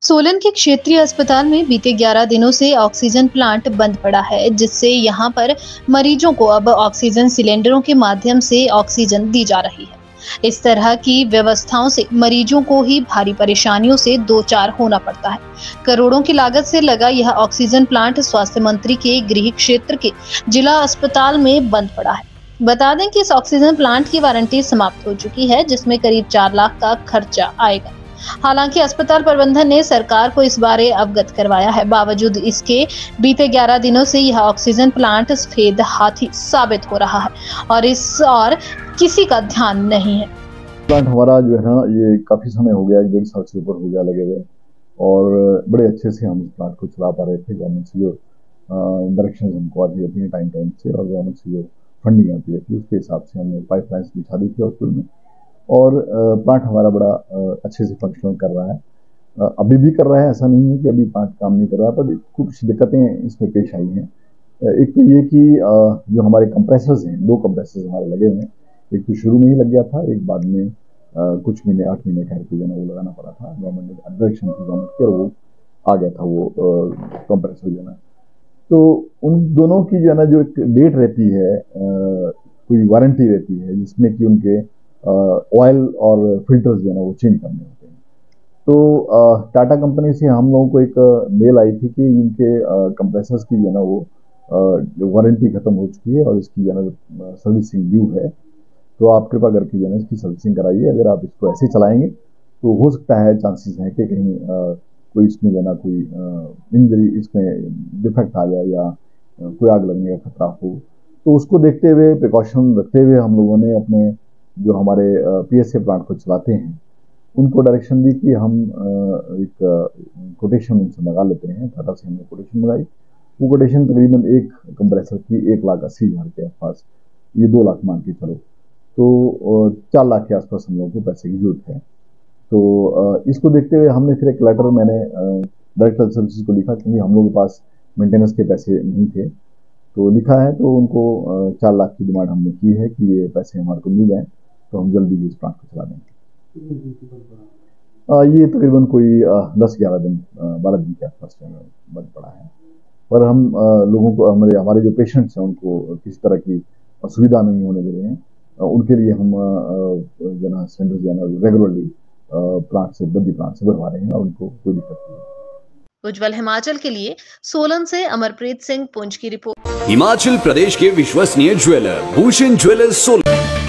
सोलन के क्षेत्रीय अस्पताल में बीते 11 दिनों से ऑक्सीजन प्लांट बंद पड़ा है, जिससे यहां पर मरीजों को अब ऑक्सीजन सिलेंडरों के माध्यम से ऑक्सीजन दी जा रही है। इस तरह की व्यवस्थाओं से मरीजों को ही भारी परेशानियों से दो चार होना पड़ता है। करोड़ों की लागत से लगा यह ऑक्सीजन प्लांट स्वास्थ्य मंत्री के गृह क्षेत्र के जिला अस्पताल में बंद पड़ा है। बता दें कि इस ऑक्सीजन प्लांट की वारंटी समाप्त हो चुकी है, जिसमें करीब 4 लाख का खर्चा आएगा। हालांकि अस्पताल प्रबंधन ने सरकार को इस बारे अवगत करवाया है। बावजूद इसके बीते 11 दिनों से यह ऑक्सीजन प्लांट सफेद हाथी साबित हो रहा है और इस और किसी का ध्यान नहीं है। प्लांट हमारा जो है ना, ये काफी समय हो गया, 1.5 साल से ऊपर हो गया लगे हुए, और बड़े अच्छे से हम इस प्लांट को चला पा रहे थे। गवर्नमेंट से जो डायरेक्शन हमको आती रहती है टाइम से, और गवर्नमेंट से जो फंडिंग आती रहती है उसके हिसाब से हमने पाइपलाइंस बिछा दी थी हॉस्पिटल में, और प्लांट हमारा बड़ा अच्छे से फंक्शनल कर रहा है। अभी भी कर रहा है, ऐसा नहीं है कि अभी प्लांट काम नहीं कर रहा, पर कुछ दिक्कतें इसमें पेश आई हैं। एक तो ये कि जो हमारे कंप्रेसर्स हैं, 2 कंप्रेसर्स हमारे लगे हुए हैं। एक तो शुरू में ही लग गया था, एक बाद में कुछ महीने 8 महीने ठहर के जो है वो लगाना पड़ा था। गवर्नमेंट ने डायरेक्शन थी गवर्नमेंट की, और वो आ गया था वो कंप्रेसर जो है। तो उन दोनों की जो है ना, जो एक डेट रहती है, कोई वारंटी रहती है, जिसमें कि उनके ऑयल और फिल्टर्स जो है ना वो चेंज करने होते हैं। तो टाटा कंपनी से हम लोगों को एक मेल आई थी कि इनके कंप्रेसर्स की जो है ना वो वारंटी खत्म हो चुकी है और इसकी जो है ना सर्विसिंग ड्यू है, तो आप कृपा करके जो है इसकी सर्विसिंग कराइए। अगर आप इसको ऐसे चलाएंगे तो हो सकता है, चांसेस हैं कि कहीं कोई इसमें जो है ना कोई इंजरी, इसमें डिफेक्ट आ जाए या कोई आग लगने का खतरा हो। तो उसको देखते हुए, प्रिकॉशन रखते हुए, हम लोगों ने अपने जो हमारे पीएसए प्लांट को चलाते हैं उनको डायरेक्शन दी कि हम एक कोटेशन उनसे मंगा लेते हैं। टाटा से हमने कोटेशन मंगाई। वो कोटेशन तकरीबन एक कंप्रेसर की 1,80,000 के आसपास, ये 2 लाख मान के चलो, तो 4 लाख के आसपास हम लोगों को पैसे की जरूरत है। तो इसको देखते हुए हमने फिर एक लेटर मैंने डायरेक्टर सर्विसेज को लिखा, क्योंकि हम लोगों के पास मेंटेनेंस के पैसे नहीं थे, तो लिखा है। तो उनको 4 लाख की डिमांड हमने की है कि ये पैसे हमारे को मिल जाए, तो हम जल्दी ही इस प्लांट को चला देंगे। ये तकरीबन कोई 10-11 दिन, 12 दिन के आसपास बंद पड़ा है। पर हम लोगों को, हमारे जो पेशेंट्स हैं उनको किसी तरह की असुविधा नहीं होने दे रहे हैं। उनके लिए हम जो है सिलेंडर जो है रेगुलरली बद्दी प्लांट से भरवा रहे हैं, और उनको कोई दिक्कत नहीं है। उज्जवल हिमाचल के लिए सोलन से अमरप्रीत सिंह पुंज की रिपोर्ट। हिमाचल प्रदेश के विश्वसनीय ज्वेलर भूषण ज्वेलर्स सोलन।